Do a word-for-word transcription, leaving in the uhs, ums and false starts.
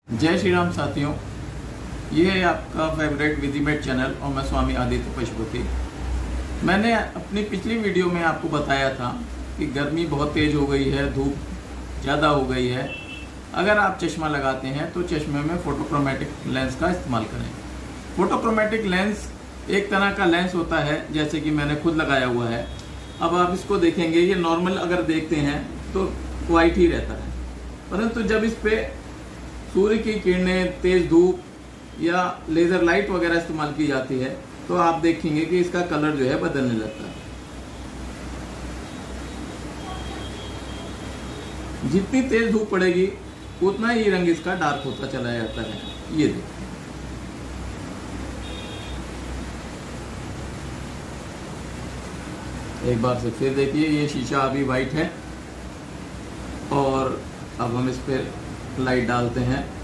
जय श्री राम साथियों, ये है आपका फेवरेट विधिमेट चैनल और मैं स्वामी आदित्य पशुपति। मैंने अपनी पिछली वीडियो में आपको बताया था कि गर्मी बहुत तेज़ हो गई है, धूप ज़्यादा हो गई है। अगर आप चश्मा लगाते हैं तो चश्मे में फोटोक्रोमेटिक लेंस का इस्तेमाल करें। फोटोक्रोमेटिक लेंस एक तरह का लेंस होता है, जैसे कि मैंने खुद लगाया हुआ है। अब आप इसको देखेंगे, ये नॉर्मल अगर देखते हैं तो वाइट ही रहता है, परंतु जब इस पे सूर्य की किरणें, तेज धूप या लेज़र लाइट वगैरह इस्तेमाल की जाती है तो आप देखेंगे कि इसका कलर जो है बदलने लगता है। जितनी तेज धूप पड़ेगी उतना ही रंग इसका डार्क होता चला जाता है। ये देखिए, एक बार से फिर देखिए, ये शीशा अभी वाइट है और अब हम इस पर लाइट डालते हैं